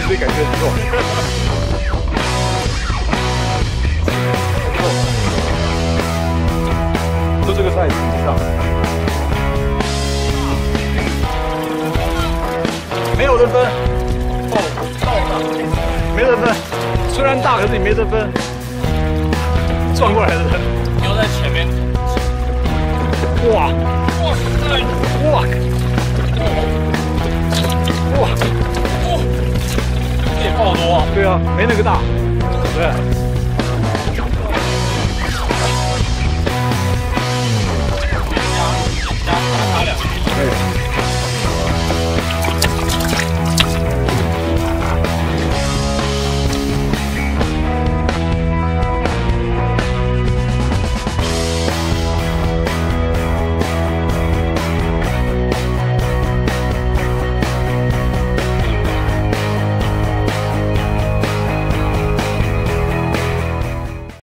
所以感觉很弱。就这个赛事上，没有得分，没得分。虽然大，可是你没得分，转过来的人丢在前面。 哇！ 这也爆多啊！ 对啊，没那个大，对。